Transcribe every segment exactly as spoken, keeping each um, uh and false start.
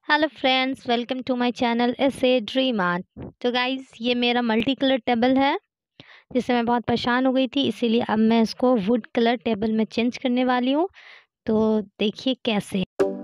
Hello friends, welcome to my channel S A dream art. तो guys, ये मेरा multi colour table है जिससे मैं बहुत परेशान हो गई थी, इसीलिए अब मैं इसको वुड कलर टेबल में चेंज करने वाली हूँ। तो देखिए कैसे।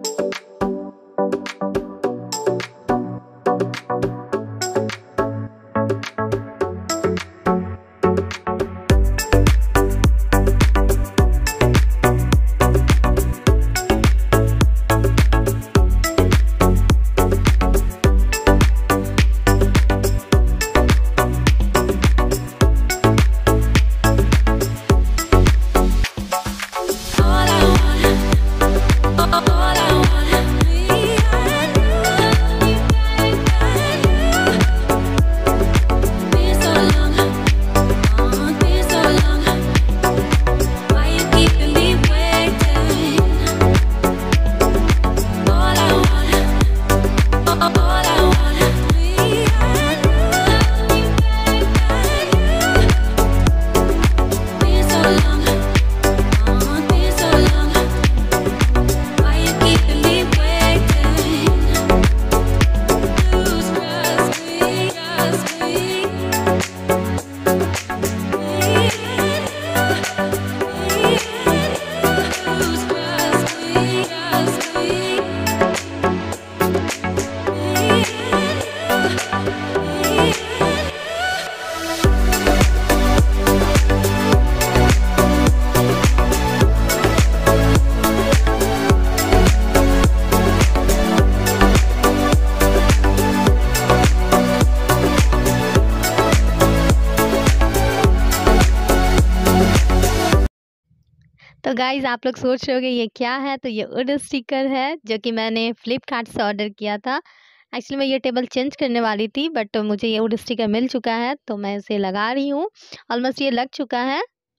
तो गाइज़, आप लोग सोच रहे होंगे ये क्या है। तो ये वुड स्टिकर है जो कि मैंने फ्लिपकार्ट से ऑर्डर किया था। एक्चुअली मैं ये टेबल चेंज करने वाली थी, बट मुझे ये वुड स्टिकर मिल चुका है तो मैं इसे लगा रही हूँ। ऑलमोस्ट ये लग चुका है।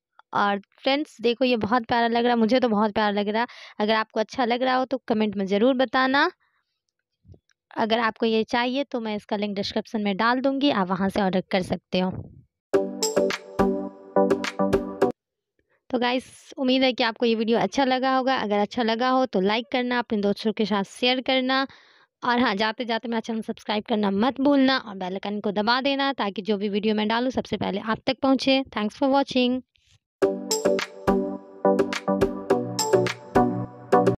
और फ्रेंड्स देखो, ये बहुत प्यारा लग रहा है, मुझे तो बहुत प्यारा लग रहा है। अगर आपको अच्छा लग रहा हो तो कमेंट में ज़रूर बताना। अगर आपको ये चाहिए तो मैं इसका लिंक डिस्क्रिप्शन में डाल दूँगी, आप वहाँ से ऑर्डर कर सकते हो। तो गाइस, उम्मीद है कि आपको ये वीडियो अच्छा लगा होगा। अगर अच्छा लगा हो तो लाइक करना, अपने दोस्तों के साथ शेयर करना, और हाँ, जाते जाते मेरा चैनल सब्सक्राइब करना मत भूलना और बेल आइकन को दबा देना ताकि जो भी वीडियो मैं डालूँ सबसे पहले आप तक पहुँचे। Thanks for watching.